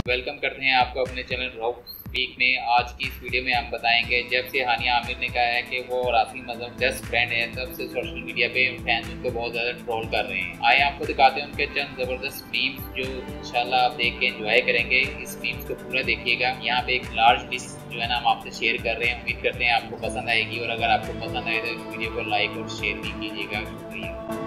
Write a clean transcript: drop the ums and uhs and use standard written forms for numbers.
Welcome करते हैं आपको अपने चैनल रॉक स्पीक में। आज की इस वीडियो में हम बताएंगे, जब से हानिया आमिर ने कहा है कि वो राशिद मजहब बेस्ट फ्रेंड है, तब से सोशल मीडिया पे फैंस उनको बहुत ज़्यादा ट्रोल कर रहे हैं। आइए आपको दिखाते हैं उनके चंद ज़बरदस्त मीम्स जो इंशाल्लाह आप देख के एंजॉय करेंगे। इस मीम्स को पूरा देखिएगा। यहाँ पे एक लार्ज डिश जो है ना हम आपसे शेयर कर रहे हैं। उम्मीद करते हैं आपको पसंद आएगी, और अगर आपको पसंद आए तो इस वीडियो को लाइक और शेयर भी कीजिएगा। शुक्रिया।